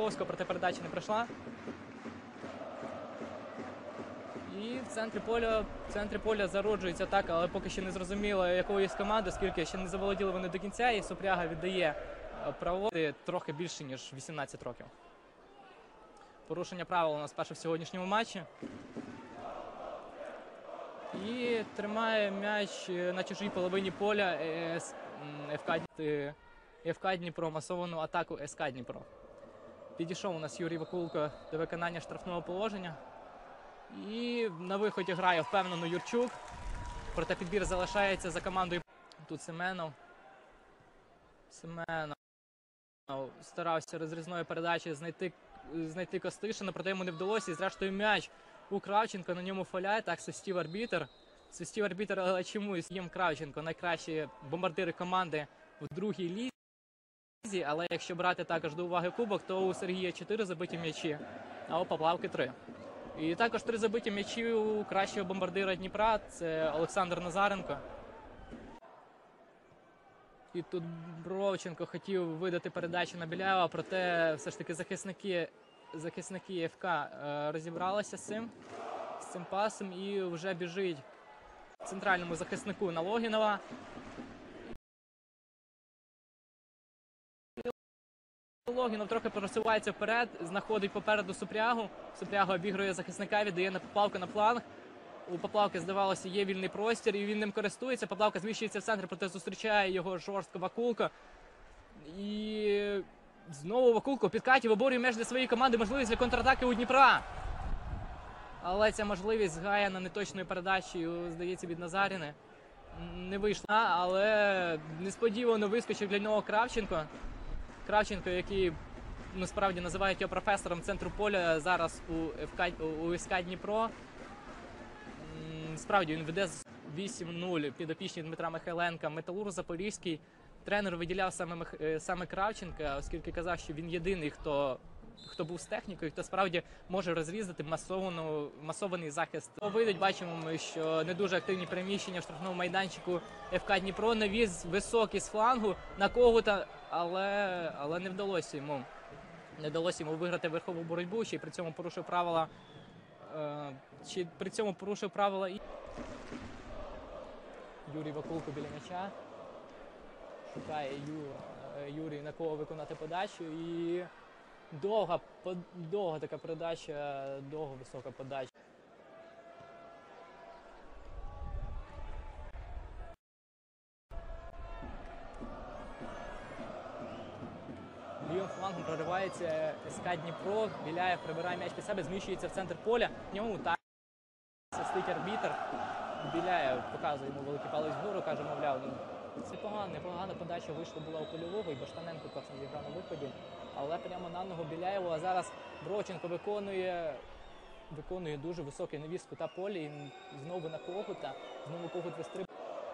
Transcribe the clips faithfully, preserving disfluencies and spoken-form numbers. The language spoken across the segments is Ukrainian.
Ковського, проте передача не пройшла. І в центрі поля, в центрі поля зароджується атака, але поки ще не зрозуміло, якої з команди, оскільки ще не заволоділи вони до кінця, і Супряга віддає право трохи більше, ніж вісімнадцять років. Порушення правил у нас перше в сьогоднішньому матчі. І тримає м'яч на чужій половині поля ФК Дніпро, масовану атаку СК Дніпро. Підійшов у нас Юрій Вакулко до виконання штрафного положення. І на виході грає впевнено Юрчук. Проте підбір залишається за командою. Тут Семенов. Семенов старався розрізною передачі знайти, знайти Костишина, проте йому не вдалося. І зрештою м'яч у Кравченко, на ньому фоляє. Так свистів арбітр. Свистів арбітр, але чомусь їм Кравченко найкращі бомбардири команди в другій лізі. Але якщо брати також до уваги кубок, то у Сергія чотири забиті м'ячі, а у Поплавки три. І також три забиті м'ячі у кращого бомбардира Дніпра – це Олександр Назаренко. І тут Бровченко хотів видати передачу на Біляєва, проте все ж таки захисники, захисники ФК розібралися з цим, з цим пасом і вже біжить центральному захиснику на Логінова. Логінов трохи просувається вперед, знаходить попереду Супрягу. Супряга обігрує захисника, віддає на Поплавку на фланг. У Поплавки, здавалося, є вільний простір, і він ним користується. Поплавка зміщується в центр, проте зустрічає його жорстко Вакулко. І знову Вакулко в підкаті виборює м'яч для своєї команди, можливість для контратаки у Дніпра. Але ця можливість згаяна неточною передачею, здається, від Назаріни. Не вийшла, але несподівано вискочив для нього Кравченко. Кравченко, який насправді називають його професором центру поля зараз у ФК, у СК Дніпро. Справді він веде вісім нуль підопічні Дмитра Михайленка. Металург Запорізький. Тренер виділяв саме, саме Кравченка, оскільки казав, що він єдиний, хто, хто був з технікою, хто справді може розрізати масовану, масований захист. Вийдуть, бачимо, що не дуже активні переміщення в штрафному майданчику ФК Дніпро. Навіз високий з флангу на Когута, але, але не вдалося йому. Не вдалося йому виграти верхову боротьбу, ще й при цьому порушив правила. Чи при цьому порушив правила і Юрій Вакулко біля м'яча. Шукає Ю... Юрій, на кого виконати подачу. І довга, довга така передача, довга висока подача. Лівим флангом проривається СК Дніпро. Біляєв прибирає м'яч під себе, зміщується в центр поля. В ньому так свистить арбітр. Біляєв показує йому великий палець вгору, каже, мовляв, це погано, непогана подача вийшла була у польового, і Баштаненко класно зіграв на виході. Але прямо на ногу Біляєву, а зараз Бровченко виконує, виконує дуже високий навіс кута поля, і знову на Когута, знову Когут вистрибує.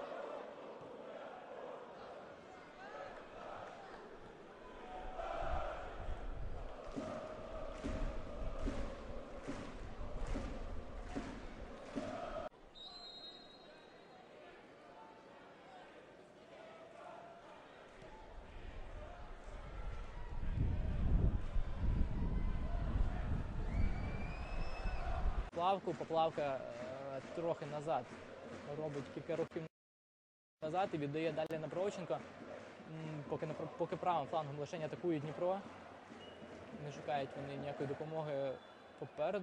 Поплавку, Поплавка е, трохи назад, робить кілька рухів назад і віддає далі на Бровченко. Поки, поки правим флангом лише атакує Дніпро, не шукають вони ніякої допомоги попереду.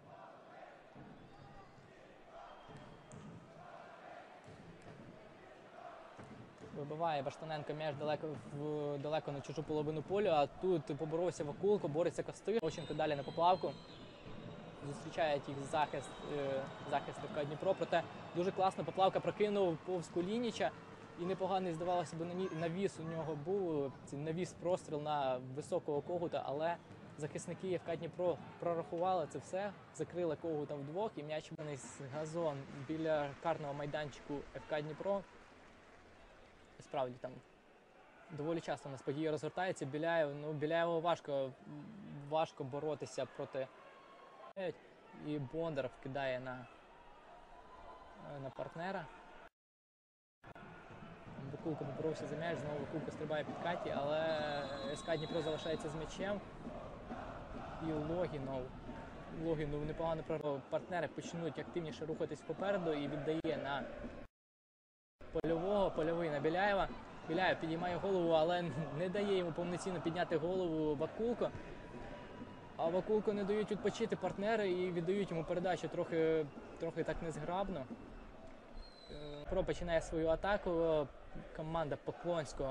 Вибиває Баштаненко м'яч далеко, в, далеко на чужу половину поля, а тут поборовся Вакулко, бореться Костишин. Бровченко далі на Поплавку. Зустрічають їх захист, захист ФК Дніпро, проте дуже класно Поплавка прокинув повз Кулініча і непоганий, здавалося б, навіс у нього був, навіс простріл на високого Когута, але захисники ФК Дніпро прорахували це все, закрили Когута вдвох і м'яч з газон біля карного майданчику ФК Дніпро. Справді там доволі часто у нас події розгортаються. Біляєв, ну, Біляєву важко, важко боротися проти. І Бондар вкидає на, на партнера. Вакулко поборовся за м'яч, знову Вакулко стрибає під Каті, але СК Дніпро залишається з м'ячем. І Логінов. Логінов непогано прорвав. Партнери почнуть активніше рухатись попереду і віддає на Польового. Польовий на Біляєва. Біляєв підіймає голову, але не дає йому повноцінно підняти голову Вакулко. А Вакулко не дають відпочити партнери і віддають йому передачу трохи, трохи так незграбно. Про починає свою атаку. Команда Поклонського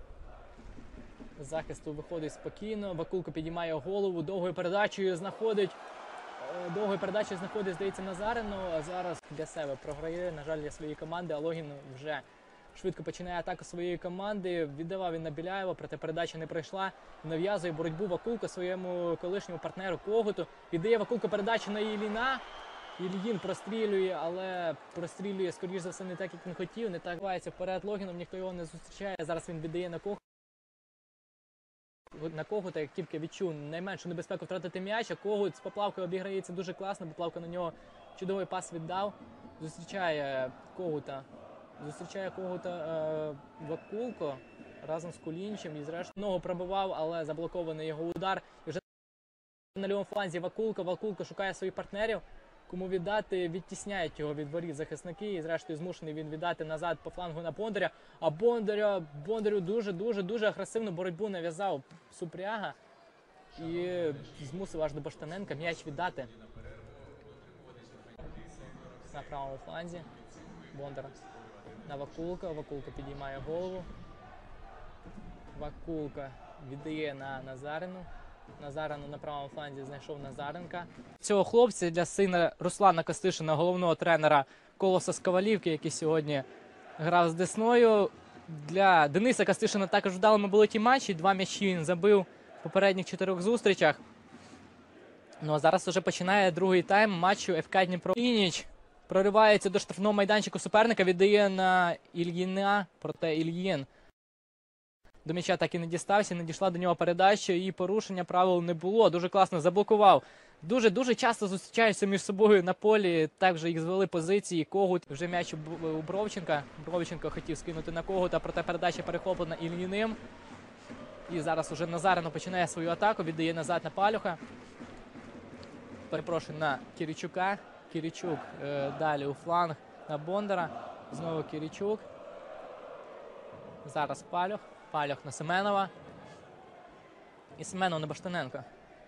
з захисту виходить спокійно. Вакулко підіймає голову, довгою передачею знаходить, довгою передачею знаходить, здається, Назарину. А зараз для себе програє, на жаль, для своєї команди. А Логін вже швидко починає атаку своєї команди. Віддавав він на Біляєва, проте передача не пройшла. Нав'язує боротьбу Вакулко своєму колишньому партнеру Когуту. Віддає Вакулко передачу на Ілліна. Ільїн прострілює, але прострілює, скоріш за все, не так, як він хотів. Не так відбувається вперед Логіном, ніхто його не зустрічає. Зараз він віддає на Когута. На Когута, як тільки відчув найменшу небезпеку втратити м'яч, а Когут з Поплавкою обіграється дуже класно. Поплавка на нього чудовий пас віддав. Зустрічає Когута. Зустрічає Когута е, Вакулко разом з Кулінчем. І зрештою ногу пробивав, але заблокований його удар. І вже на лівому фланзі Вакулко. Вакулко шукає своїх партнерів. Кому віддати, відтісняють його від воріт захисники. І зрештою змушений він віддати назад по флангу на Бондаря. А Бондаря, Бондарю дуже-дуже-дуже агресивну боротьбу нав'язав Супряга. І змусив аж до Баштаненка м'яч віддати. На правому фланзі Бондар на Вакулка. Вакулка підіймає голову. Вакулка віддає на Назарину. Назарину на правому фланзі знайшов Назаренка. Цього хлопця для сина Руслана Костишина, головного тренера Колоса з Ковалівки, який сьогодні грав з Десною. Для Дениса Костишина також вдалими були ті матчі. Два м'ячі він забив в попередніх чотирьох зустрічах. Ну а зараз вже починає другий тайм матчу еф ка Дніпро. Ініч проривається до штрафного майданчику суперника, віддає на Ільїна, проте Ільїн до м'яча так і не дістався, не дійшла до нього передача, і порушення правил не було. Дуже класно заблокував. Дуже-дуже часто зустрічаються між собою на полі. Також їх звели позиції. Когут вже м'яч у Бровченка. Бровченко хотів скинути на Когута, проте передача перехоплена Ільїним. І зараз уже Назарino починає свою атаку, віддає назад на Палюха. Перепрошую, на Киричука. Киричук е, далі у фланг на Бондара. Знову Киричук. Зараз Палюх. Палюх на Семенова. І Семенов на Баштаненка.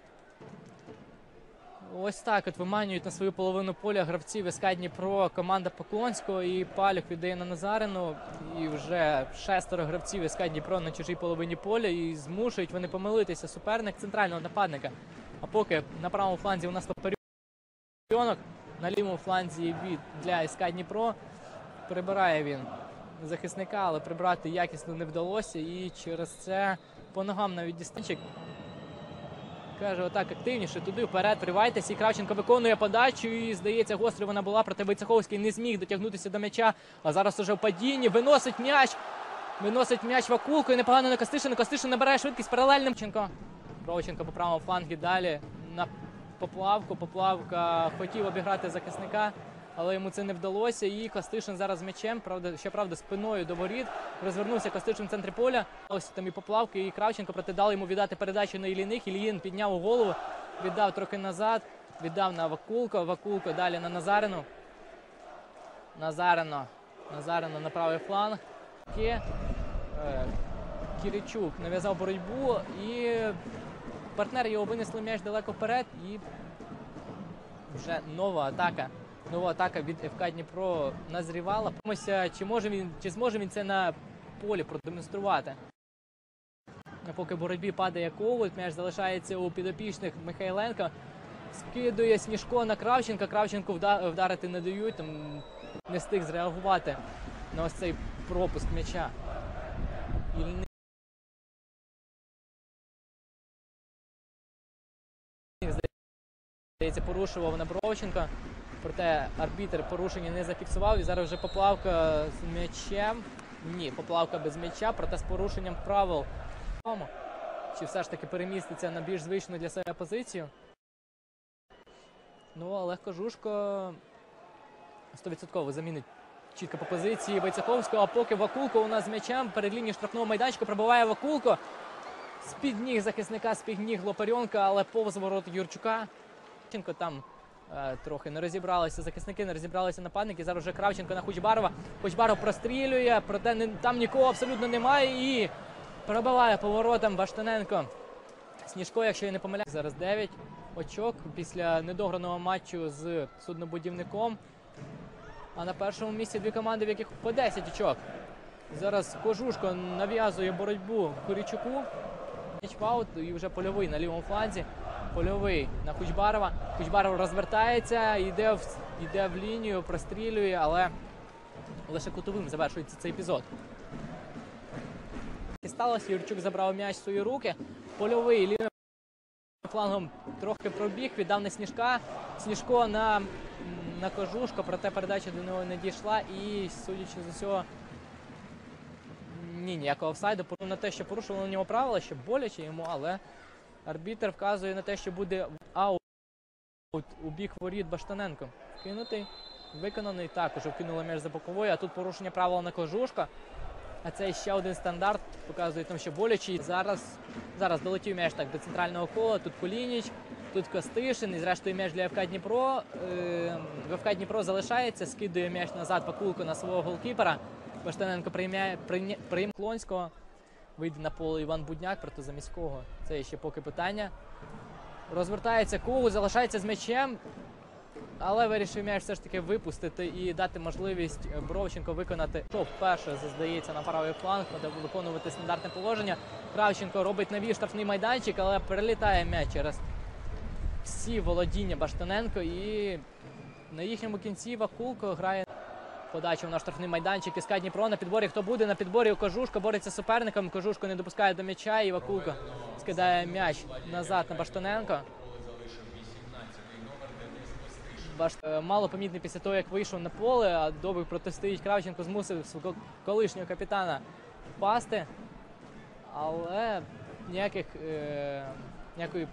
Ось так от виманюють на свою половину поля гравців ес ка Дніпро команда Поклонського. І Палюх віддає на Назарину. І вже шестеро гравців ес ка Дніпро на чужій половині поля. І змушують вони помилитися суперник центрального нападника. А поки на правому фланзі у нас Папарьонок, на лівому фланзі від для ес ка Дніпро. Прибирає він захисника, але прибрати якісно не вдалося. І через це по ногам навіть дістанчик. Каже, отак активніше, туди вперед, вривайтеся. І Кравченко виконує подачу. І, здається, гостро вона була, проте Войцеховський не зміг дотягнутися до м'яча. А зараз уже в падінні. Виносить м'яч. Виносить м'яч Вакулко. І непогано на Костишина. Костишин набирає швидкість паралельним. Бровченко по правому флангу далі на Поплавку. Поплавка хотів обіграти захисника, але йому це не вдалося. І Костишин зараз з м'ячем, правда, щоправда, спиною до воріт. Розвернувся Костишин в центрі поля. Ось там і Поплавки, і Кравченко, проте дали йому віддати передачу на Ілліних. Ільїн підняв голову, віддав трохи назад, віддав на Вакулко. Вакулко далі на Назарину. Назарино. Назарино на правий фланг. Киричук нав'язав боротьбу, і партнери його винесли м'яч далеко вперед. І вже нова атака. Нова атака від еф ка Дніпро назрівала. Чи може він, чи зможе він це на полі продемонструвати? Поки в боротьбі падає Когут, м'яч залишається у підопічних Михайленка. Скидує Сніжко на Кравченка. Кравченку вдарити не дають, там не встиг зреагувати на ось цей пропуск м'яча. Ільник, здається, порушував на Бровченка. Проте арбітр порушення не зафіксував. І зараз вже Поплавка з м'ячем. Ні, Поплавка без м'яча, проте з порушенням правил. Чи все ж таки переміститься на більш звичну для себе позицію? Ну, Олег Кожушко сто відсотків замінить чітко по позиції Войцеховського. А поки Вакулко у нас з м'ячем перед лінією штрафного майданчика пробиває Вакулко. з-під ніг захисника, з-під ніг Лопарьонка, але повз ворот Юрчука. Кравченко там е, трохи не розібралися захисники, не розібралися нападники. Зараз вже Кравченко на Хучбарова. Хучбаров прострілює, проте не, там нікого абсолютно немає і пробиває поворотом Баштаненко. Сніжко, якщо я не помиляюсь, зараз дев'ять очок після недограного матчу з суднобудівником. А на першому місці дві команди, в яких по десять очок. Зараз Кожушко нав'язує боротьбу Курічуку. М'яч і вже Польовий на лівому фланзі. Польовий на Хучбарова. Хучбаров розвертається, йде в, йде в лінію, прострілює, але лише кутовим завершується цей епізод. І сталося, Юрчук забрав м'яч в свої руки. Польовий лівим флангом трохи пробіг, віддав на Сніжка. Сніжко на, на Кожушко, проте передача до нього не дійшла і, судячи з усього, ні, ніякого офсайду. На те, що порушували на нього правила, що боляче йому, але арбітр вказує на те, що буде аут у бік воріт Баштаненко. Кинутий, виконаний, також вкинули м'яч за боковою, а тут порушення правил на Кожушка. А це ще один стандарт, показує там, що болячий. Зараз, зараз долетів м'яч так до центрального кола, тут Кулініч, тут Костишин, і зрештою м'яч для ФК Дніпро. Е, ФК Дніпро залишається, скидує м'яч назад Вакулко на свого голкіпера. Баштаненко приймає, прийме, прийме Клонського, вийде на поле Іван Будняк проти Заміського. Це ще поки питання. Розвертається Когут, залишається з м'ячем, але вирішив м'яч все ж таки випустити і дати можливість Бровченко виконати, що вперше, здається, на правий фланг, буде виконувати стандартне положення. Кравченко робить навій штрафний майданчик, але перелітає м'яч через всі володіння Баштаненко і на їхньому кінці Вакулко грає подачу на штрафний майданчик. СК Дніпро на підборі. Хто буде на підборі? Кожушко бореться з суперником. Кожушко не допускає до м'яча і Вакулко скидає м'яч назад на Баштаненко. Баш... Мало помітний після того, як вийшов на поле, а добре протистоїть Кравченко, змусив свого колишнього капітана впасти. Але ніяких, е... ніякої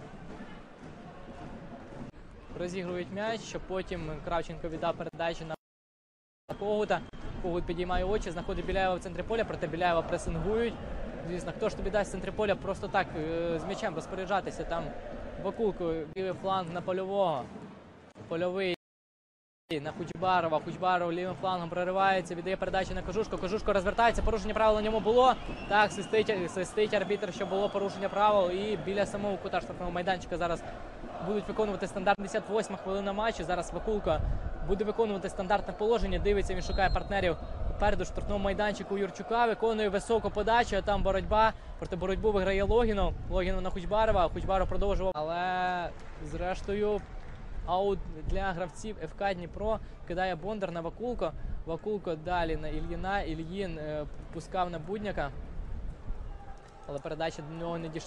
розігрують м'яч, що потім Кравченко віддав передачу на Когута. Когут підіймає очі, знаходить Біляєва в центрі поля, проте Біляєва пресингують. Звісно, хто ж тобі дасть в центрі поля просто так е... з м'ячем розпоряджатися? Там Вакулко, лівий фланг на Польового. Польовий на Хучбарова. Хучбаров лівим флангом проривається, віддає передачу на Кожушко. Кожушко розвертається, порушення правил на ньому було. Так, свистить, свистить арбітр, що було порушення правил. І біля самого кута штрафного майданчика зараз будуть виконувати стандарт. п'ятдесят восьма хвилина матчу. Зараз Вакулко буде виконувати стандартне положення. Дивиться, він шукає партнерів попереду штрафного майданчику Юрчука. Виконує високу подачу, а там боротьба. Проти боротьбу виграє Логінов. Логінов на Хучбарова. Хучбаров продовжував. Але зрештою аут для гравців ФК Дніпро. Кидає Бондар на Вакулко. Вакулко далі на Ільїна. Ільїн е, пускав на Будняка. Але передача до нього не дійшла.